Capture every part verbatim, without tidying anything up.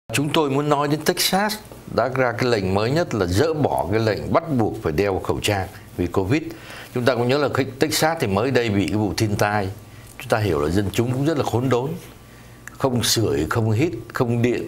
Chúng tôi muốn nói đến Texas đã ra cái lệnh mới nhất là dỡ bỏ cái lệnh bắt buộc phải đeo khẩu trang vì Covid. Chúng ta cũng nhớ là Texas thì mới đây bị cái vụ thiên tai. Chúng ta hiểu là dân chúng cũng rất là khốn đốn. Không sưởi, không hít, không điện.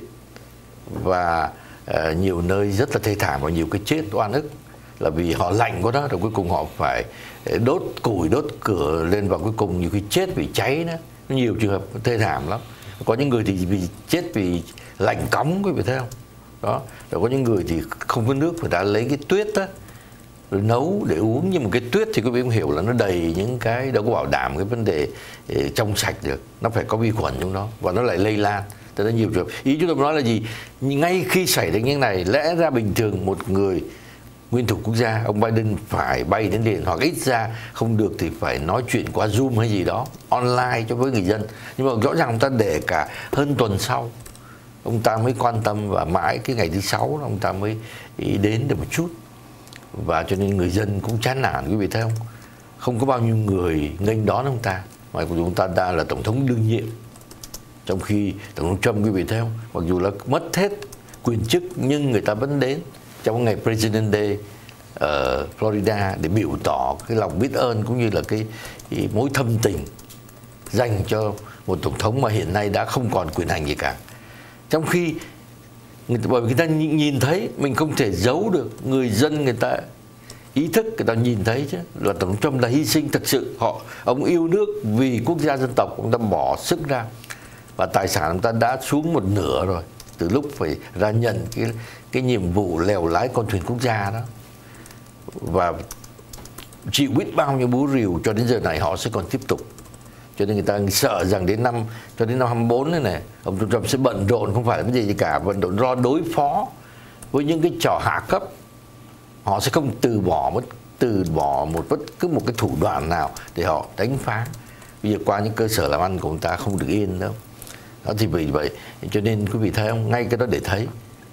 Và uh, nhiều nơi rất là thê thảm và nhiều cái chết oan ức. Là vì họ lạnh quá đó, rồi cuối cùng họ phải đốt củi, đốt cửa lên và cuối cùng nhiều khi chết vì cháy đó. Nhiều trường hợp thê thảm lắm. Có những người thì vì chết vì lạnh cóng, quý vị thấy không? Đó. Rồi có những người thì không có nước, người ta lấy cái tuyết đó rồi nấu để uống, nhưng mà cái tuyết thì quý vị cũng hiểu là nó đầy những cái đâu có bảo đảm cái vấn đề trong sạch được, nó phải có vi khuẩn trong đó và nó lại lây lan. Thế nên nhiều trường hợp. Ý chúng tôi nói là gì? Ngay khi xảy ra những này, lẽ ra bình thường một người nguyên thủ quốc gia, ông Biden phải bay đến điện, hoặc ít ra không được thì phải nói chuyện qua Zoom hay gì đó online cho với người dân. Nhưng mà rõ ràng ông ta để cả hơn tuần sau ông ta mới quan tâm, và mãi cái ngày thứ sáu ông ta mới đến được một chút. Và cho nên người dân cũng chán nản, quý vị thấy không? Không có bao nhiêu người nghênh đón ông ta, mà chúng ta đã là tổng thống đương nhiệm. Trong khi tổng thống Trump, quý vị thấy không? Mặc dù là mất hết quyền chức nhưng người ta vẫn đến trong ngày President Day ở Florida để biểu tỏ cái lòng biết ơn cũng như là cái, cái mối thâm tình dành cho một tổng thống mà hiện nay đã không còn quyền hành gì cả. Trong khi người ta, bởi vì người ta nhìn thấy, mình không thể giấu được, người dân người ta ý thức, người ta nhìn thấy chứ, là tổng thống Trump là hy sinh thực sự. Họ ông yêu nước vì quốc gia dân tộc, ông ta bỏ sức ra và tài sản ông ta đã xuống một nửa rồi từ lúc phải ra nhận cái cái nhiệm vụ lèo lái con thuyền quốc gia đó, và chịu biết bao nhiêu búa rìu cho đến giờ này họ sẽ còn tiếp tục. Cho nên người ta sợ rằng đến năm cho đến năm hai mươi bốn này này, ông Trump sẽ bận rộn, không phải là cái gì gì cả, bận rộn lo đối phó với những cái trò hạ cấp. Họ sẽ không từ bỏ mất từ bỏ một bất cứ một cái thủ đoạn nào để họ đánh phá. Bây giờ qua những cơ sở làm ăn của người ta không được yên đâu. Đó thì vì vậy cho nên quý vị thấy không, ngay cái đó để thấy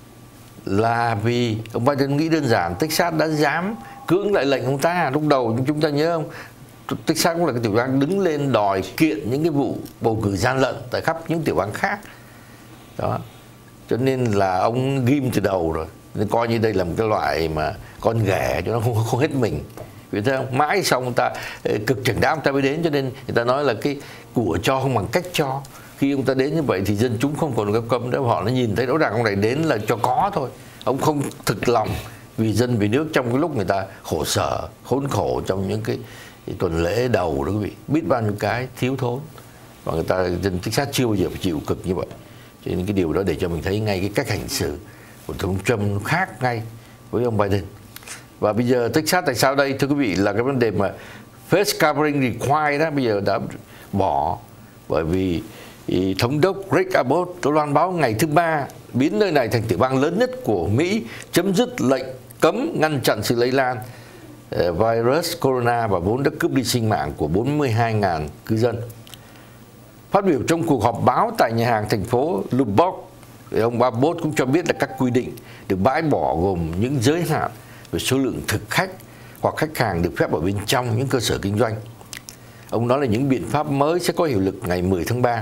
là vì ông Biden nghĩ đơn giản, Texas đã dám cưỡng lại lệnh ông ta. Lúc đầu chúng ta nhớ không, Texas cũng là cái tiểu bang đứng lên đòi kiện những cái vụ bầu cử gian lận tại khắp những tiểu bang khác đó, cho nên là ông ghim từ đầu rồi, nên coi như đây là một cái loại mà con ghẻ cho nó không, không hết mình. Vì thế không? Mãi xong ông ta cực chẳng đã ông ta mới đến, cho nên người ta nói là cái của cho không bằng cách cho. Khi ông ta đến như vậy thì dân chúng không còn gấp cấm nữa, họ nó nhìn thấy rõ ràng ông này đến là cho có thôi. Ông không thực lòng vì dân vì nước trong cái lúc người ta khổ sở, khốn khổ trong những cái, cái tuần lễ đầu đó quý vị, biết bao nhiêu cái thiếu thốn, và người ta dân Texas chưa bao giờ phải chịu cực như vậy. Cho nên cái điều đó để cho mình thấy ngay cái cách hành xử của tổng thống Trump khác ngay với ông Biden. Và bây giờ Texas tại sao đây thưa quý vị, là cái vấn đề mà face covering required đó bây giờ đã bỏ, bởi vì thống đốc Greg Abbott loan báo ngày thứ ba biến nơi này thành tiểu bang lớn nhất của Mỹ chấm dứt lệnh cấm ngăn chặn sự lây lan virus corona và vốn đã cướp đi sinh mạng của bốn mươi hai nghìn cư dân. Phát biểu trong cuộc họp báo tại nhà hàng thành phố Lubbock, ông Abbott cũng cho biết là các quy định được bãi bỏ gồm những giới hạn về số lượng thực khách hoặc khách hàng được phép ở bên trong những cơ sở kinh doanh. Ông nói là những biện pháp mới sẽ có hiệu lực ngày mười tháng ba.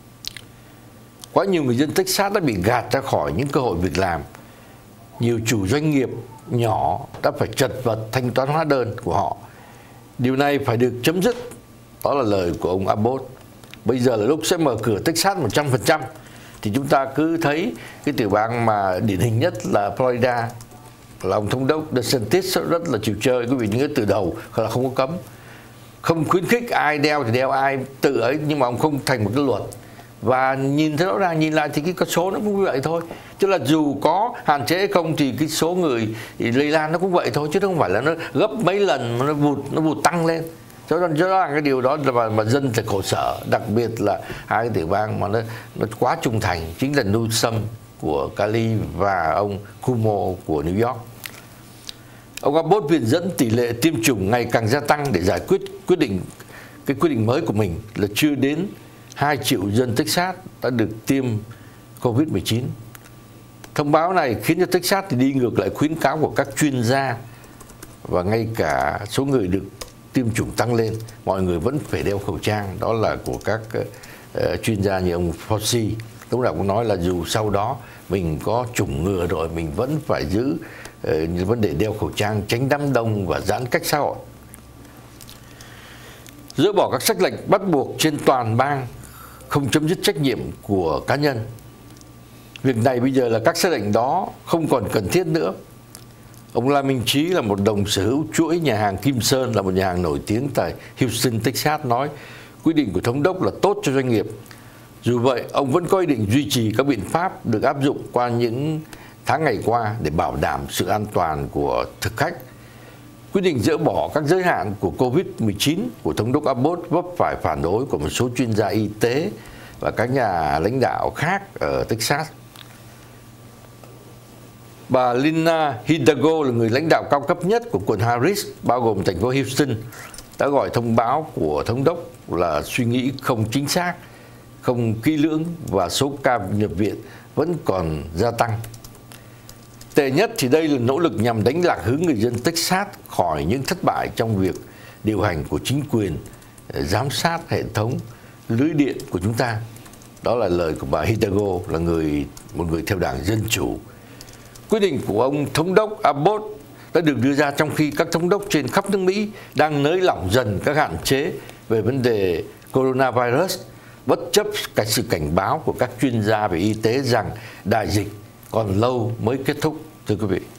Quá nhiều người dân Texas đã bị gạt ra khỏi những cơ hội việc làm. Nhiều chủ doanh nghiệp nhỏ đã phải chật vật thanh toán hóa đơn của họ. Điều này phải được chấm dứt. Đó là lời của ông Abbott. Bây giờ là lúc sẽ mở cửa Texas một trăm phần trăm. Thì chúng ta cứ thấy cái tiểu bang mà điển hình nhất là Florida, là ông thống đốc DeSantis rất là chịu chơi. Quý vị nhớ từ đầu là không có cấm, không khuyến khích ai đeo thì đeo, ai tự ấy, nhưng mà ông không thành một cái luật. Và nhìn thấy rõ ràng, nhìn lại thì cái con số nó cũng như vậy thôi. Chứ là dù có hạn chế hay không thì cái số người lây lan nó cũng vậy thôi, chứ không phải là nó gấp mấy lần mà nó vụt nó vụt tăng lên. Cho nên rõ ràng cái điều đó là mà, mà dân thì khổ sở, đặc biệt là hai cái tiểu bang mà nó nó quá trung thành, chính là Newsom của Cali và ông Cuomo của New York. Ông Abbott viện dẫn tỷ lệ tiêm chủng ngày càng gia tăng để giải quyết quyết định cái quyết định mới của mình là chưa đến hai triệu dân Texas đã được tiêm Covid mười chín. Thông báo này khiến cho Texas thì đi ngược lại khuyến cáo của các chuyên gia, và ngay cả số người được tiêm chủng tăng lên, mọi người vẫn phải đeo khẩu trang. Đó là của các uh, chuyên gia như ông Fauci. Lúc nào cũng nói là dù sau đó mình có chủng ngừa rồi, mình vẫn phải giữ uh, vấn đề đeo khẩu trang, tránh đám đông và giãn cách xã hội. Dỡ bỏ các sắc lệnh bắt buộc trên toàn bang, không chấm dứt trách nhiệm của cá nhân. Việc này bây giờ là các sắc lệnh đó không còn cần thiết nữa. Ông La Minh Trí là một đồng sở hữu chuỗi nhà hàng Kim Sơn, là một nhà hàng nổi tiếng tại Houston, Texas, nói quyết định của thống đốc là tốt cho doanh nghiệp. Dù vậy, ông vẫn có ý định duy trì các biện pháp được áp dụng qua những tháng ngày qua để bảo đảm sự an toàn của thực khách. Quyết định dỡ bỏ các giới hạn của Covid mười chín của thống đốc Abbott vấp phải phản đối của một số chuyên gia y tế và các nhà lãnh đạo khác ở Texas. Bà Lina Hidalgo là người lãnh đạo cao cấp nhất của quận Harris, bao gồm thành phố Houston, đã gọi thông báo của thống đốc là suy nghĩ không chính xác, không kỹ lưỡng và số ca nhập viện vẫn còn gia tăng. Tệ nhất thì đây là nỗ lực nhằm đánh lạc hướng người dân Texas khỏi những thất bại trong việc điều hành của chính quyền, giám sát hệ thống lưới điện của chúng ta. Đó là lời của bà Hidalgo, là người một người theo đảng Dân Chủ. Quyết định của ông thống đốc Abbott đã được đưa ra trong khi các thống đốc trên khắp nước Mỹ đang nới lỏng dần các hạn chế về vấn đề coronavirus, bất chấp cái sự cảnh báo của các chuyên gia về y tế rằng đại dịch còn lâu mới kết thúc, thưa quý vị.